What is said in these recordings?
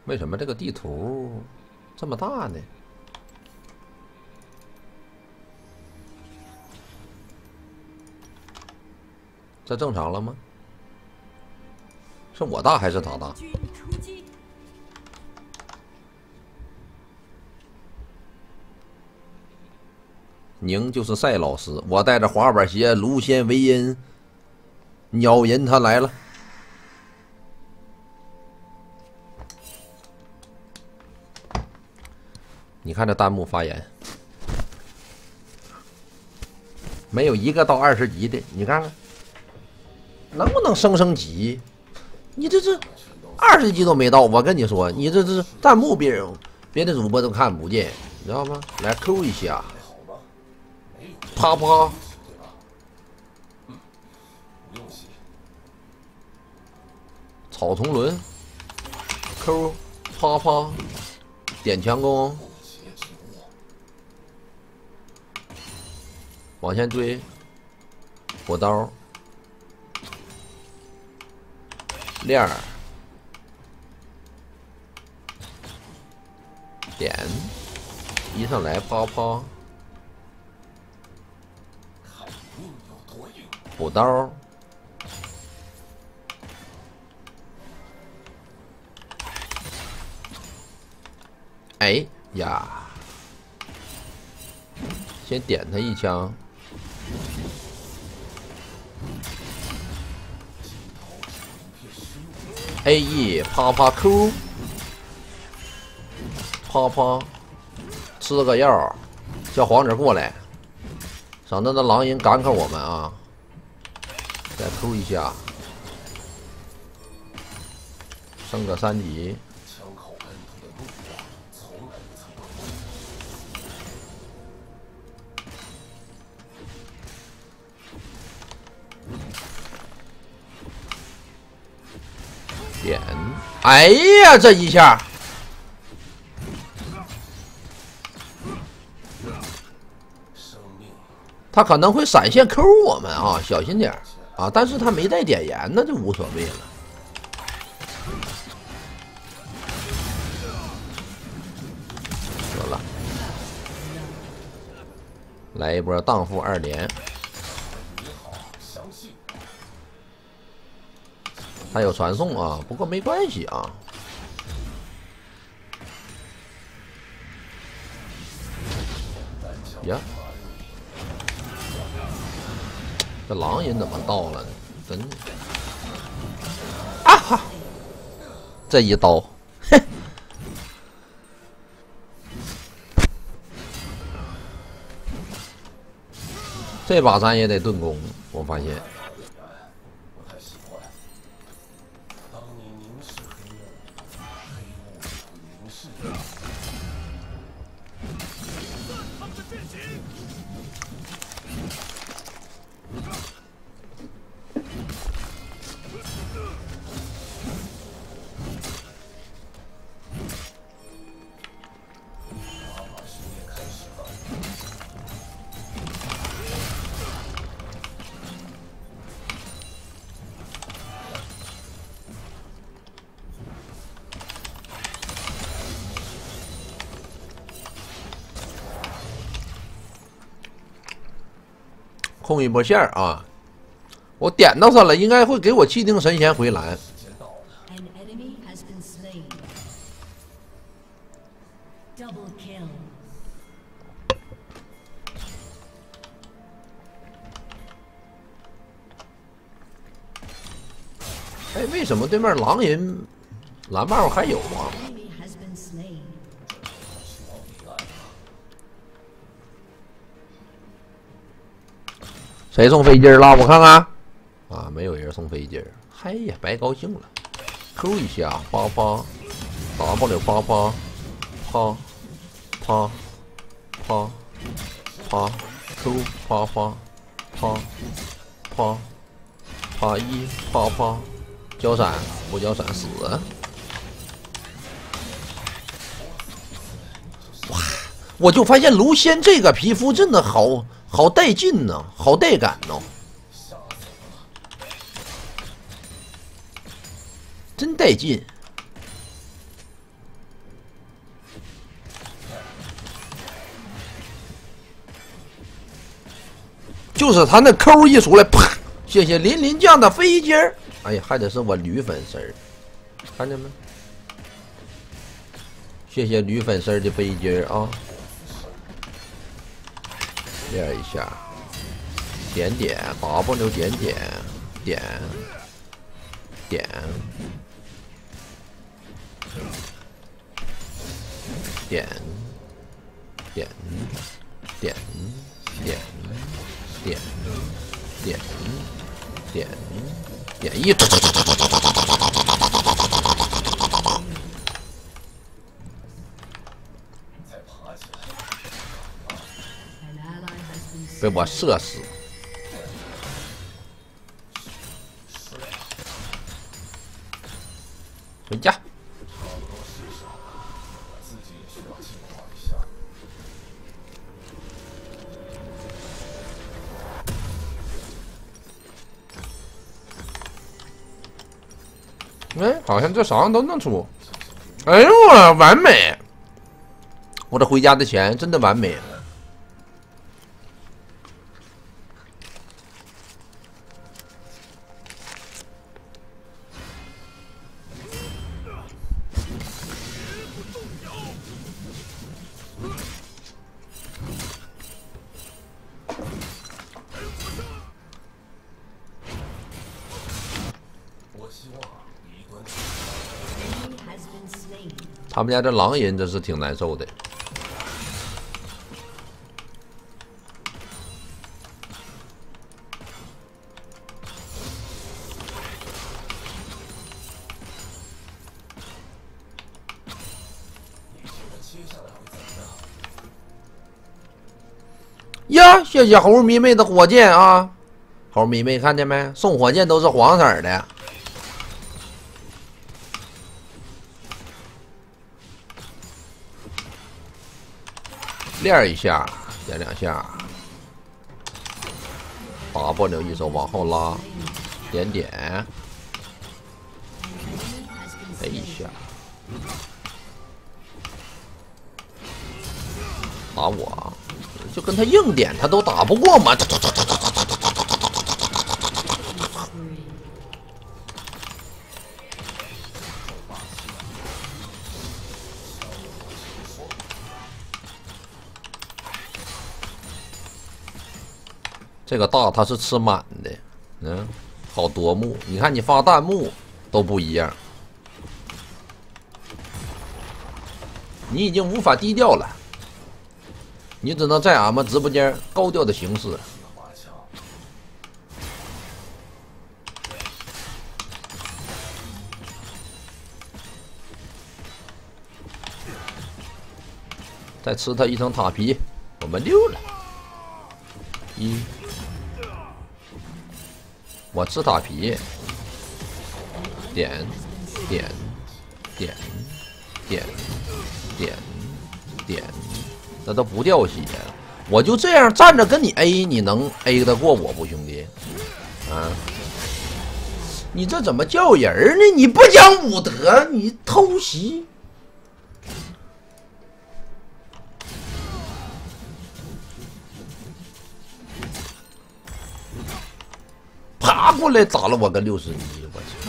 为什么这个地图这么大呢？这正常了吗？是我大还是他大？宁就是赛老师，我带着滑板鞋，卢仙维恩，鸟人他来了。你看这弹幕发言，没有一个到20级的，你看看能不能升级？你这20级都没到，我跟你说，你这弹幕别的主播都看不见，你知道吗？来 Q 一下，啪啪，草丛轮 Q 啪啪，点强攻。往前追，火刀，链儿，点，一上来啪啪，补刀，哎呀，先点他一枪。AE 啪啪 Q， 啪啪，吃个药，叫皇者过来，省得那狼人赶我们啊！再 Q 一下，升个3级。点，哎呀，这一下，他可能会闪现 Q 我们啊，小心点啊！但是他没带点燃，那就无所谓了。得了，来一波荡妇2连。还有传送啊，不过没关系啊。呀，这狼人怎么到了呢？真的啊哈！这一刀，嘿，这把咱也得盾攻，我发现。控一波线啊！我点到他了，应该会给我气定神闲回蓝。哎，为什么对面狼人蓝帽还有啊？谁送飞机了？我看看。啊，没有人送飞机。嗨呀，白高兴了。Q 一下，啪啪 ，W 啪啪，啪啪啪啪 ，Q 啪啪啪啪啪一啪啪，交闪不交闪死。哇！我就发现卢仙这个皮肤真的好带劲呢，好带感呢，真带劲。 就是他那扣一出来，啪！谢谢林林酱的飞机儿。哎呀，还得是我驴粉丝儿，看见没？谢谢驴粉丝儿的飞机儿啊！练一下，点点 W 点点点点点点点点点点点点一，被我射死。回家。哎，好像这啥样都能出。哎呦我完美！我这回家的钱真的完美。他们家这狼人真是挺难受的。呀，谢谢猴迷妹的火箭啊！猴迷妹看见没？送火箭都是黄色的。练一下，点两下，W 一手往后拉，点点，哎一下，打我，就跟他硬点，他都打不过嘛。这个大它是吃满的，嗯，好夺目。你看你发弹幕都不一样，你已经无法低调了，你只能在俺们直播间高调的形式。再吃他一层塔皮，我们溜了。一，我吃塔皮，点点点点点点，那都不掉血。我就这样站着跟你 A， 你能 A 得过我不，兄弟？啊，你这怎么叫人呢？你不讲武德，你偷袭。爬过来打了我个61，我操！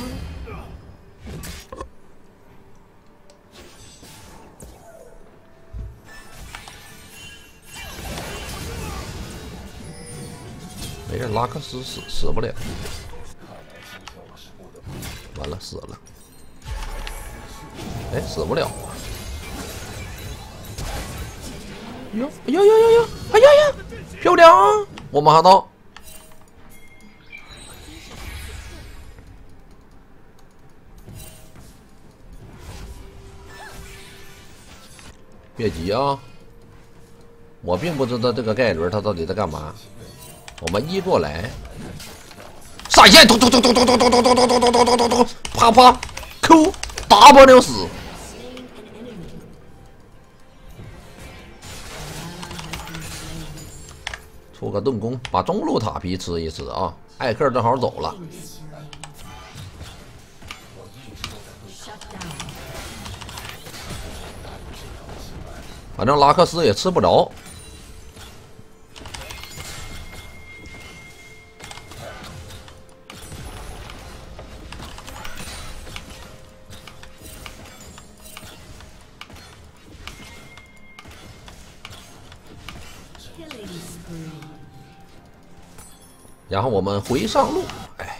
没事，拉克斯死不了。完了，死了。哎，死不了啊！哟哟哟哟哟！哎呀呀，漂亮啊！我马上到。别急啊！我并不知道这个盖伦他到底在干嘛。我们一过来，闪现，突，啪啪 ，Q W 死。出个盾弓，把中路塔皮吃一吃啊！艾克正好走了。反正拉克斯也吃不着。 然后我们回上路，哎，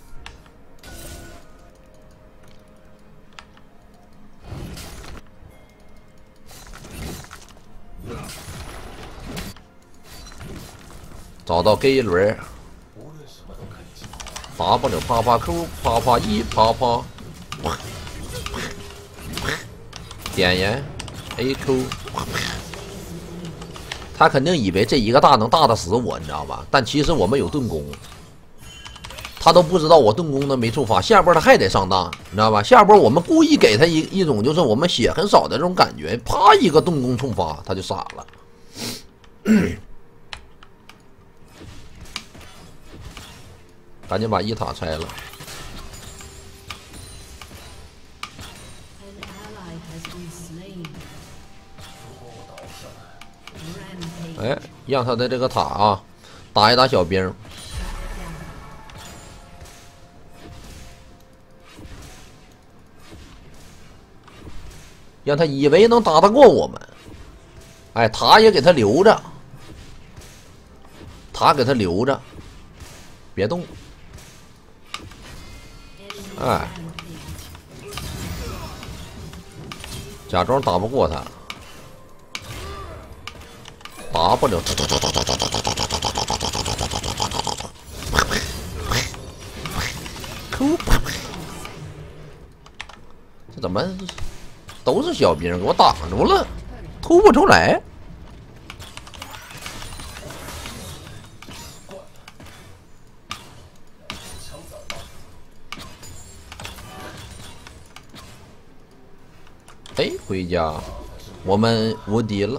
找到 G 轮 ，W 啪啪 Q 啪啪1啪啪，点燃 AQ， 他肯定以为这一个大能大得死我，你知道吧？但其实我们有盾弓。 他都不知道我盾弓的没触发，下波他还得上当，你知道吧？下波我们故意给他一种就是我们血很少的这种感觉，啪一个盾弓触发，他就傻了。赶紧把1塔拆了。哎，让他的这个塔啊，打一打小兵。 让他以为能打得过我们，哎，塔也给他留着，塔给他留着，别动，哎，假装打不过他，打不了，这怎么？ 都是小兵，给我挡住了，突不出来。哎，回家，我们无敌了。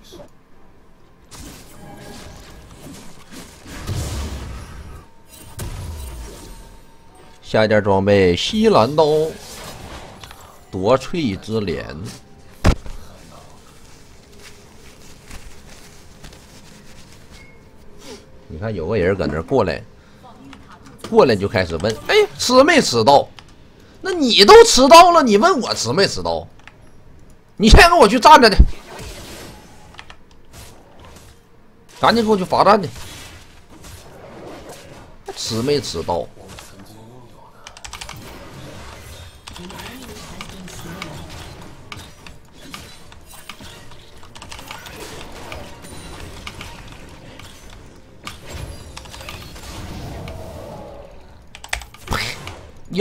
下一件装备西兰刀。 夺萃之镰，你看有个人搁那过来就开始问：“哎，吃没吃到？那你都吃到了，你问我吃没吃到？你先给我去站着去，赶紧给我去罚站去，吃没吃到？” 哟，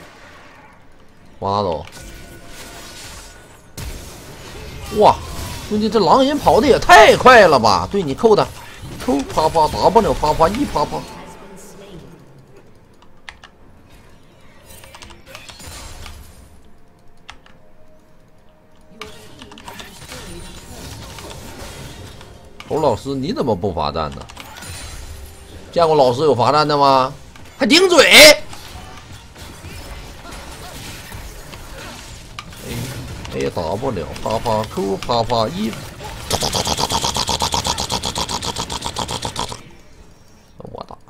挖走！哇，兄弟，这狼人跑的也太快了吧！对你扣他，Q 啪啪 ，W 啪啪，1啪啪。侯老师，你怎么不罚站呢？见过老师有罚站的吗？还顶嘴！ A W 啪啪 Q 啪啪1，我打，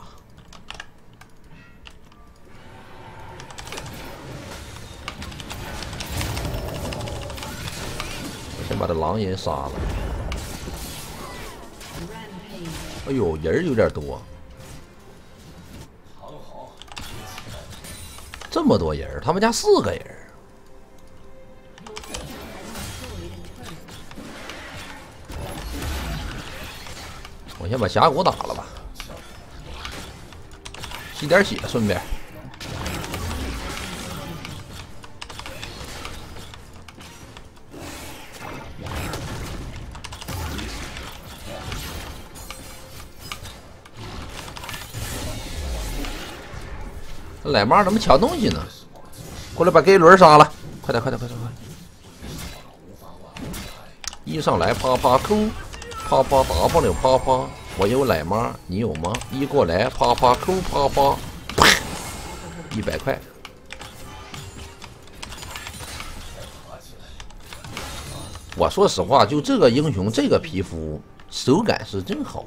我先把这狼人杀了。哎呦，人有点多，这么多人，他们家4个人。 我先把峡谷打了吧，吸点血，顺便。这奶妈怎么抢东西呢？过来把 G 轮杀了！快点，快点，快点，快点！一上来啪啪 Q。 啪啪 W 啪啪，我有奶妈，你有吗？一过来啪啪 Q 啪啪，100块。我说实话，就这个英雄，这个皮肤手感是真好。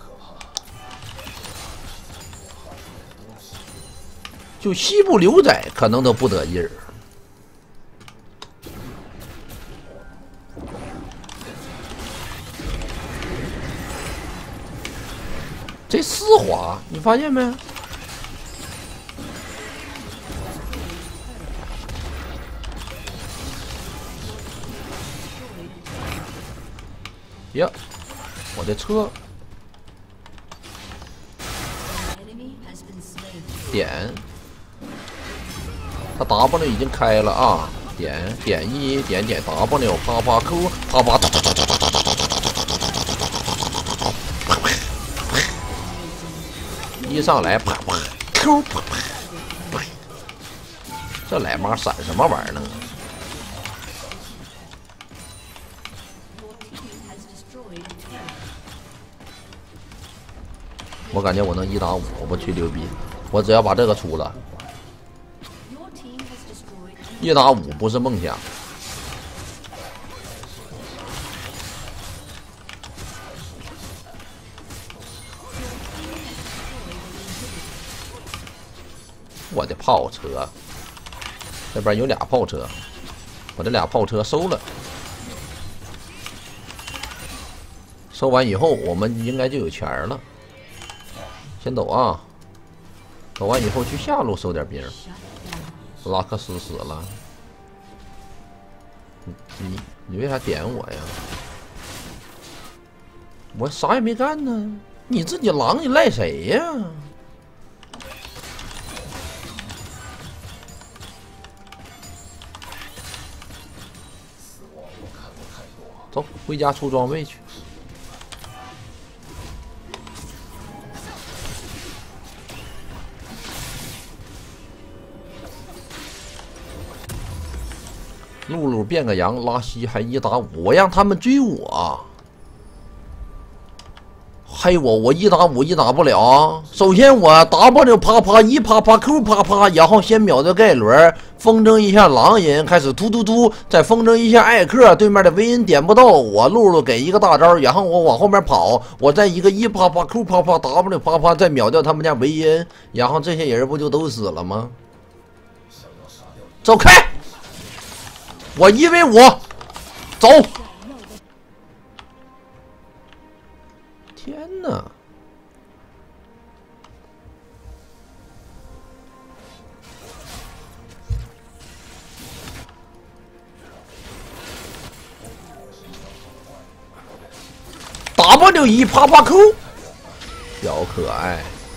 就西部牛仔可能都不得意儿。这4 滑，你发现没？呀，我的车点，他 W 已经开了啊，点 E 点 W 啪啪 Q 啪啪，一上来啪啪 Q 啪啪，这奶妈闪什么玩意儿呢？我感觉我能1打5，我吹牛逼！我只要把这个出了，1打5不是梦想。我的炮车，这边有俩炮车，我这俩炮车收了。收完以后，我们应该就有钱了。先走啊！走完以后去下路收点兵。拉克斯死了，你为啥点我呀？我啥也没干呢，你自己狼，你赖谁呀？走，回家出装备去。露露变个羊，拉稀还1打5，我让他们追我，黑我1打51打不了。首先我 W 啪啪1啪啪 Q 啪啪，然后先秒掉盖伦，风筝一下狼人，开始突突突，再风筝一下艾克，对面的维恩点不到我，露露给一个大招，然后我往后面跑，我再一个1啪啪 Q 啪啪 W 啪啪，再秒掉他们家维恩，然后这些人不就都死了吗？走开！我1v5，走！天哪！W1啪啪 Q， 小可爱，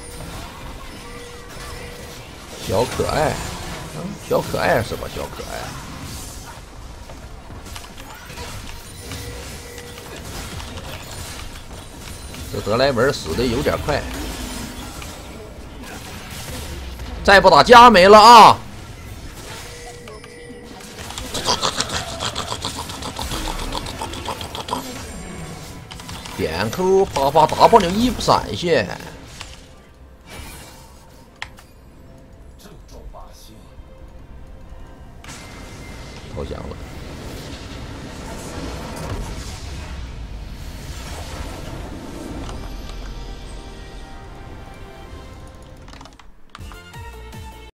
小可爱，小可爱是吧？小可爱。这德莱文死的有点快，再不打家没了啊！点 Q 啪啪 W1闪现，投降了。